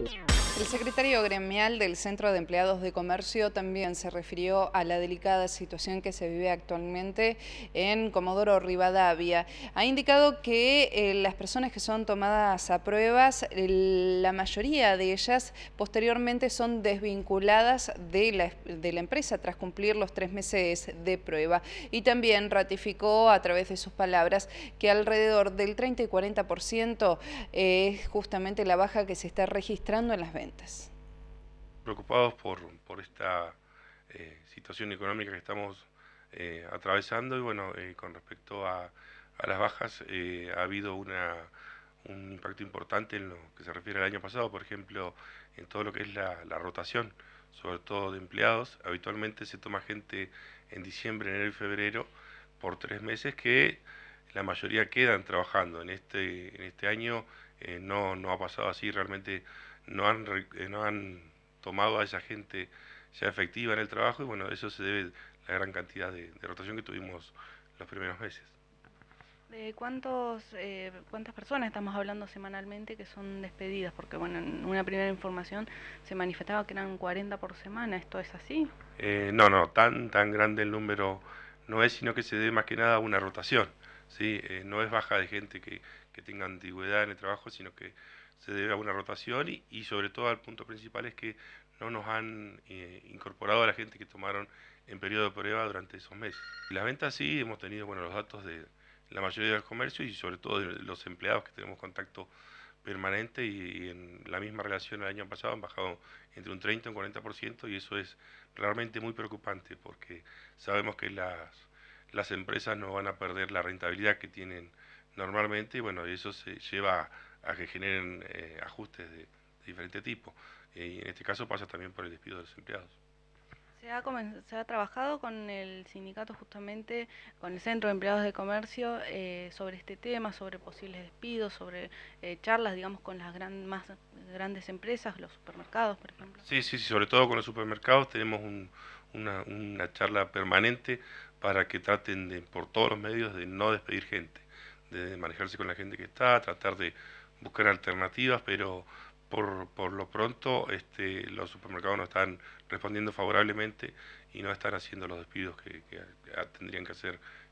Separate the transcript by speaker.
Speaker 1: El secretario gremial del Centro de Empleados de Comercio también se refirió a la delicada situación que se vive actualmente en Comodoro Rivadavia. Ha indicado que las personas que son tomadas a pruebas, la mayoría de ellas posteriormente son desvinculadas de la empresa tras cumplir los 3 meses de prueba. Y también ratificó a través de sus palabras que alrededor del 30 y 40% es justamente la baja que se está registrando en las ventas.
Speaker 2: Preocupados por esta situación económica que estamos atravesando y bueno, con respecto a las bajas, ha habido un impacto importante en lo que se refiere al año pasado, por ejemplo, en todo lo que es la rotación, sobre todo de empleados. Habitualmente se toma gente en diciembre, enero y febrero por 3 meses que la mayoría quedan trabajando. En este año no ha pasado así, realmente no han tomado a esa gente ya efectiva en el trabajo y bueno, eso se debe a la gran cantidad de rotación que tuvimos los primeros meses.
Speaker 3: ¿De cuántas personas estamos hablando semanalmente que son despedidas? Porque bueno, en una primera información se manifestaba que eran 40 por semana. ¿Esto es así?
Speaker 2: No, tan grande el número no es, sino que se debe más que nada a una rotación, ¿sí? No es baja de gente que tenga antigüedad en el trabajo, sino que se debe a una rotación y sobre todo al punto principal es que no nos han incorporado a la gente que tomaron en periodo de prueba durante esos meses. Las ventas sí, hemos tenido bueno, los datos de la mayoría de los comercios y sobre todo de los empleados que tenemos contacto permanente y en la misma relación el año pasado han bajado entre un 30 y un 40% y eso es realmente muy preocupante porque sabemos que las empresas no van a perder la rentabilidad que tienen normalmente y bueno, eso se lleva a que generen ajustes de diferente tipo. Y en este caso pasa también por el despido de los empleados.
Speaker 3: Se ha trabajado con el sindicato justamente, con el Centro de Empleados de Comercio, sobre este tema, sobre posibles despidos, sobre charlas, digamos, con las más grandes empresas, los supermercados, por ejemplo.
Speaker 2: Sí, sobre todo con los supermercados tenemos una charla permanente para que traten de, por todos los medios, de no despedir gente, de manejarse con la gente que está, tratar de buscar alternativas, pero por lo pronto los supermercados no están respondiendo favorablemente y no están haciendo los despidos que tendrían que hacer